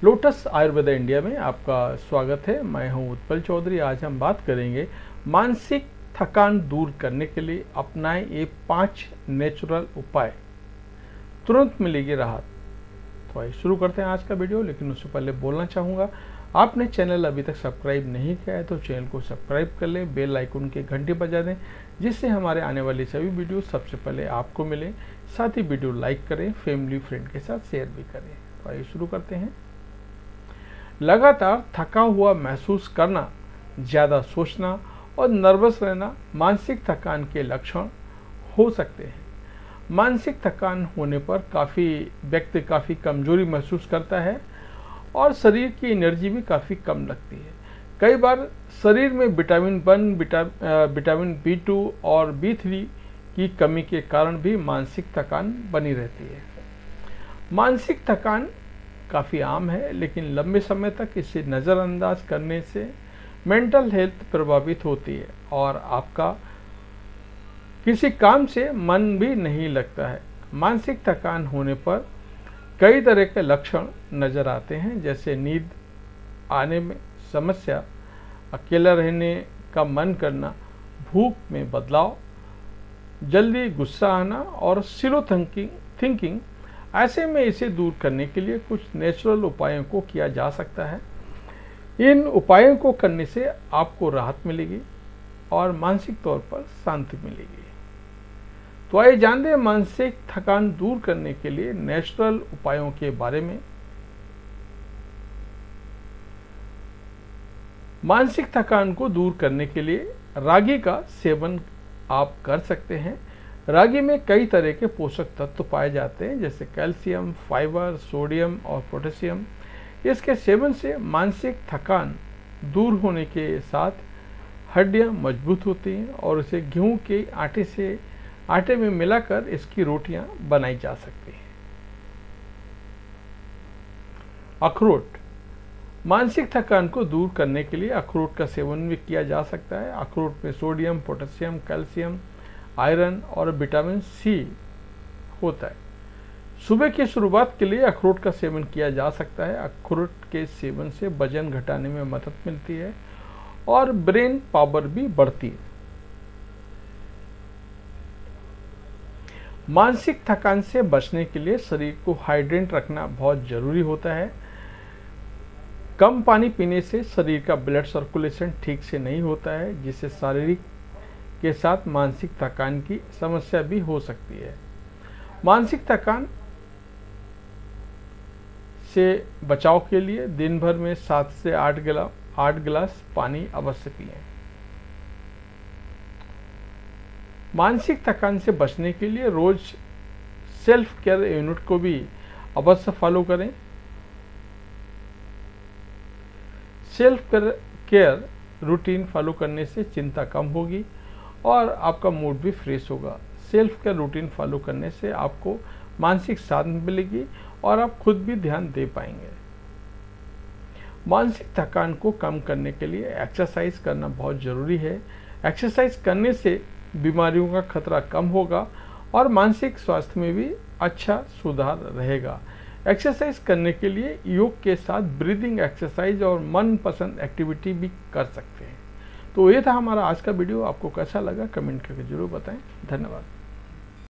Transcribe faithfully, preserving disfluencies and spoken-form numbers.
Lotus Ayurveda India में आपका स्वागत है। मैं हूं उत्पल चौधरी। आज हम बात करेंगे मानसिक थकान दूर करने के लिए अपनाएं ये पांच नेचुरल उपाय, तुरंत मिलेगी राहत। तो आइए शुरू करते हैं आज का वीडियो। लेकिन उससे पहले बोलना चाहूँगा, आपने चैनल अभी तक सब्सक्राइब नहीं किया है तो चैनल को सब्सक्राइब कर लें, बेल आइकन की घंटी बजा दें, जिससे हमारे आने वाली सभी वीडियो सबसे पहले आपको मिले। साथ ही वीडियो लाइक करें, फैमिली फ्रेंड के साथ शेयर भी करें। तो आइए शुरू करते हैं। लगातार थका हुआ महसूस करना, ज़्यादा सोचना और नर्वस रहना मानसिक थकान के लक्षण हो सकते हैं। मानसिक थकान होने पर काफ़ी व्यक्ति काफ़ी कमजोरी महसूस करता है और शरीर की एनर्जी भी काफ़ी कम लगती है। कई बार शरीर में vitamin one, vitamin B two और बी थ्री की कमी के कारण भी मानसिक थकान बनी रहती है। मानसिक थकान काफ़ी आम है, लेकिन लंबे समय तक इसे नज़रअंदाज करने से मेंटल हेल्थ प्रभावित होती है और आपका किसी काम से मन भी नहीं लगता है। मानसिक थकान होने पर कई तरह के लक्षण नज़र आते हैं, जैसे नींद आने में समस्या, अकेला रहने का मन करना, भूख में बदलाव, जल्दी गुस्सा आना और स्लो थिंकिंग थिंकिंग ऐसे में इसे दूर करने के लिए कुछ नेचुरल उपायों को किया जा सकता है। इन उपायों को करने से आपको राहत मिलेगी और मानसिक तौर पर शांति मिलेगी। तो आइए जानते हैं मानसिक थकान दूर करने के लिए नेचुरल उपायों के बारे में। मानसिक थकान को दूर करने के लिए रागी का सेवन आप कर सकते हैं। रागी में कई तरह के पोषक तत्व पाए जाते हैं, जैसे कैल्शियम, फाइबर, सोडियम और पोटेशियम। इसके सेवन से मानसिक थकान दूर होने के साथ हड्डियां मजबूत होती हैं और इसे गेहूं के आटे से आटे में मिलाकर इसकी रोटियां बनाई जा सकती हैं। अखरोट मानसिक थकान को दूर करने के लिए अखरोट का सेवन भी किया जा सकता है। अखरोट में सोडियम, पोटेशियम, कैल्शियम, आयरन और विटामिन सी होता है। सुबह की शुरुआत के लिए अखरोट का सेवन किया जा सकता है। अखरोट के सेवन से वजन घटाने में मदद मिलती है और ब्रेन पावर भी बढ़ती है। मानसिक थकान से बचने के लिए शरीर को हाइड्रेट रखना बहुत जरूरी होता है। कम पानी पीने से शरीर का ब्लड सर्कुलेशन ठीक से नहीं होता है, जिससे शारीरिक के साथ मानसिक थकान की समस्या भी हो सकती है। मानसिक थकान से बचाव के लिए दिन भर में सात से आठ गिलास आठ गिलास पानी अवश्य पिएं। मानसिक थकान से बचने के लिए रोज सेल्फ केयर यूनिट को भी अवश्य फॉलो करें। सेल्फ केयर रूटीन फॉलो करने से चिंता कम होगी और आपका मूड भी फ्रेश होगा। सेल्फ केयर रूटीन फॉलो करने से आपको मानसिक शांति मिलेगी और आप खुद भी ध्यान दे पाएंगे। मानसिक थकान को कम करने के लिए एक्सरसाइज करना बहुत ज़रूरी है। एक्सरसाइज करने से बीमारियों का खतरा कम होगा और मानसिक स्वास्थ्य में भी अच्छा सुधार रहेगा। एक्सरसाइज करने के लिए योग के साथ ब्रीदिंग एक्सरसाइज और मनपसंद एक्टिविटी भी कर सकते हैं। तो ये था हमारा आज का वीडियो। आपको कैसा लगा कमेंट करके जरूर बताएं। धन्यवाद।